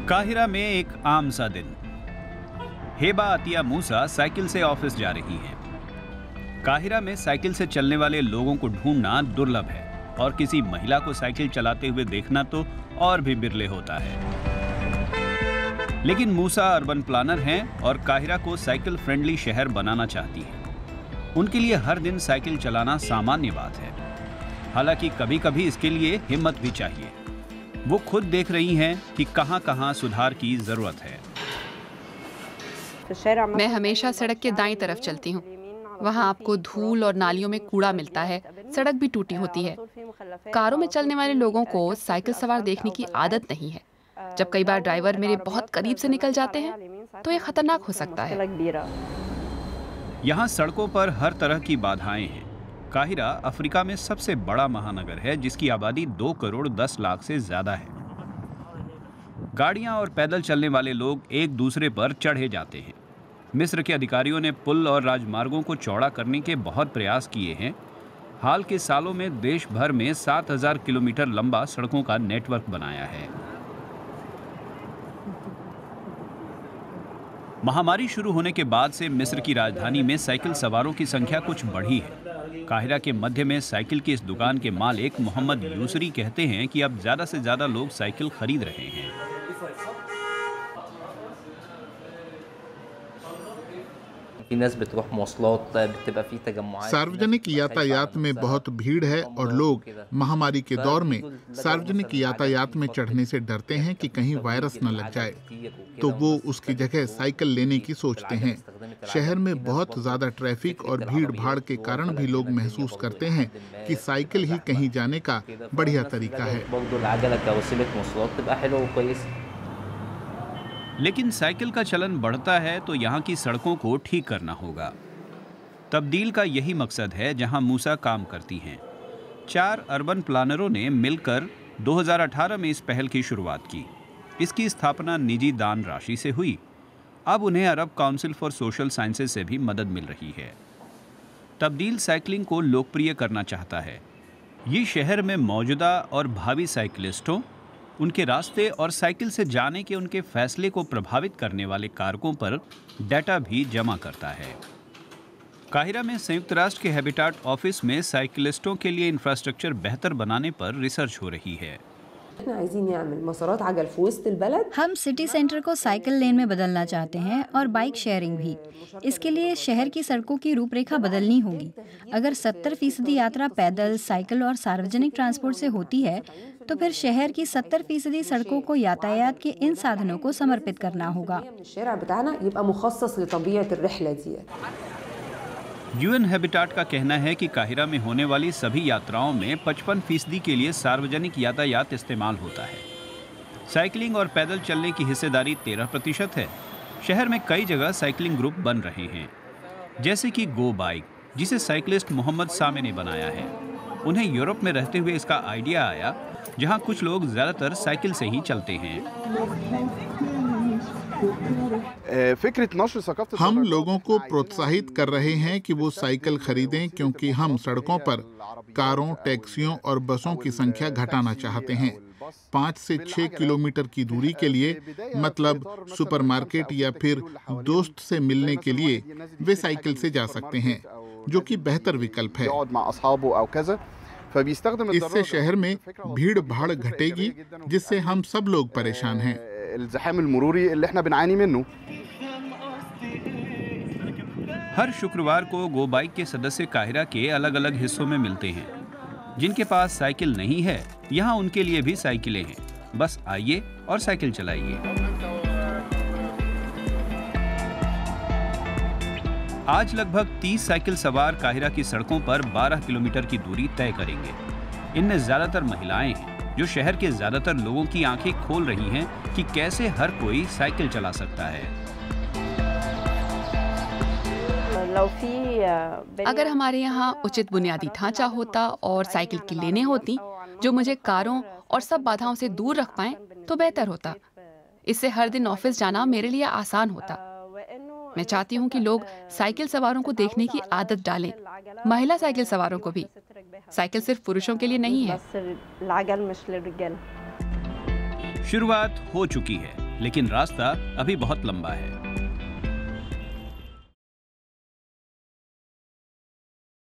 Cairo में एक आम सा दिन। हेबा अतिया मूसा साइकिल से ऑफिस जा रही हैं। काहिरा में साइकिल से चलने वाले लोगों को ढूंढना दुर्लभ है और किसी महिला को साइकिल चलाते हुए देखना तो और भी बिरले होता है। लेकिन मूसा अर्बन प्लानर हैं और काहिरा को साइकिल फ्रेंडली शहर बनाना चाहती हैं। उनके लिए हर दिन साइकिल चलाना सामान्य बात है। हालांकि कभी कभी इसके लिए हिम्मत भी चाहिए। वो खुद देख रही हैं कि कहां-कहां सुधार की जरूरत है। मैं हमेशा सड़क के दाईं तरफ चलती हूँ। वहाँ आपको धूल और नालियों में कूड़ा मिलता है। सड़क भी टूटी होती है। कारों में चलने वाले लोगों को साइकिल सवार देखने की आदत नहीं है। जब कई बार ड्राइवर मेरे बहुत करीब से निकल जाते हैं तो ये खतरनाक हो सकता है। यहाँ सड़कों पर हर तरह की बाधाएं हैं। काहिरा अफ्रीका में सबसे बड़ा महानगर है जिसकी आबादी 2 करोड़ 10 लाख से ज्यादा है। गाड़ियां और पैदल चलने वाले लोग एक दूसरे पर चढ़े जाते हैं। मिस्र के अधिकारियों ने पुल और राजमार्गों को चौड़ा करने के बहुत प्रयास किए हैं। हाल के सालों में देश भर में 7000 किलोमीटर लंबा सड़कों का नेटवर्क बनाया है। महामारी शुरू होने के बाद से मिस्र की राजधानी में साइकिल सवारों की संख्या कुछ बढ़ी है। काहिरा के मध्य में साइकिल की इस दुकान के मालिक मोहम्मद यूसरी कहते हैं कि अब ज्यादा से ज्यादा लोग साइकिल खरीद रहे हैं। सार्वजनिक यातायात में बहुत भीड़ है और लोग महामारी के दौर में सार्वजनिक यातायात में चढ़ने से डरते हैं कि कहीं वायरस न लग जाए, तो वो उसकी जगह साइकिल लेने की सोचते हैं। शहर में बहुत ज्यादा ट्रैफिक और भीड़ भाड़ के कारण भी लोग महसूस करते हैं कि साइकिल ही कहीं जाने का बढ़िया तरीका है। लेकिन साइकिल का चलन बढ़ता है तो यहाँ की सड़कों को ठीक करना होगा। तब्दील का यही मकसद है जहाँ मूसा काम करती हैं। 4 अर्बन प्लानरों ने मिलकर 2018 में इस पहल की शुरुआत की। इसकी स्थापना निजी दान राशि से हुई। अब उन्हें Arab council for social sciences से भी मदद मिल रही है। तब्दील साइकिलिंग को लोकप्रिय करना चाहता है। ये शहर में मौजूदा और भावी साइकिलिस्टों, उनके रास्ते और साइकिल से जाने के उनके फैसले को प्रभावित करने वाले कारकों पर डाटा भी जमा करता है। काहिरा में संयुक्त राष्ट्र के हैबिटाट ऑफिस में साइकिलिस्टों के लिए इंफ्रास्ट्रक्चर बेहतर बनाने पर रिसर्च हो रही है। हम सिटी सेंटर को साइकिल लेन में बदलना चाहते हैं और बाइक शेयरिंग भी। इसके लिए शहर की सड़कों की रूपरेखा बदलनी होगी। अगर 70% यात्रा पैदल, साइकिल और सार्वजनिक ट्रांसपोर्ट से होती है तो फिर शहर की 70% सड़कों को यातायात के इन साधनों को समर्पित करना होगा। यूएन हैबिटाट का कहना है कि काहिरा में होने वाली सभी यात्राओं में 55% के लिए सार्वजनिक यातायात इस्तेमाल होता है। साइकिलिंग और पैदल चलने की हिस्सेदारी 13% है। शहर में कई जगह साइकिलिंग ग्रुप बन रहे हैं, जैसे कि गो बाइक, जिसे साइकिलिस्ट मोहम्मद सामे ने बनाया है। उन्हें यूरोप में रहते हुए इसका आइडिया आया, जहां कुछ लोग ज्यादातर साइकिल से ही चलते हैं। हम लोगों को प्रोत्साहित कर रहे हैं कि वो साइकिल खरीदें, क्योंकि हम सड़कों पर कारों, टैक्सियों और बसों की संख्या घटाना चाहते हैं। 5 से 6 किलोमीटर की दूरी के लिए, मतलब सुपरमार्केट या फिर दोस्त से मिलने के लिए, वे साइकिल से जा सकते हैं, जो कि बेहतर विकल्प है। इससे शहर में भीड़ भाड़ घटेगी, जिससे हम सब लोग परेशान हैं। हर शुक्रवार को गो बाइक के सदस्य काहिरा के अलग अलग हिस्सों में मिलते हैं। जिनके पास साइकिल नहीं है, यहाँ उनके लिए भी साइकिलें हैं। बस आइए और साइकिल चलाइए। आज लगभग 30 साइकिल सवार काहिरा की सड़कों पर 12 किलोमीटर की दूरी तय करेंगे। इनमें ज्यादातर महिलाएं हैं, जो शहर के ज्यादातर लोगों की आंखें खोल रही हैं कि कैसे हर कोई साइकिल चला सकता है। अगर हमारे यहाँ उचित बुनियादी ढांचा होता और साइकिल की लेनें होती जो मुझे कारों और सब बाधाओं से दूर रख पाएं, तो बेहतर होता। इससे हर दिन ऑफिस जाना मेरे लिए आसान होता। मैं चाहती हूँ कि लोग साइकिल सवारों को देखने की आदत डालें, महिला साइकिल सवारों को भी। साइकिल सिर्फ पुरुषों के लिए नहीं है। शुरुआत हो चुकी है। लेकिन रास्ता अभी बहुत लंबा है।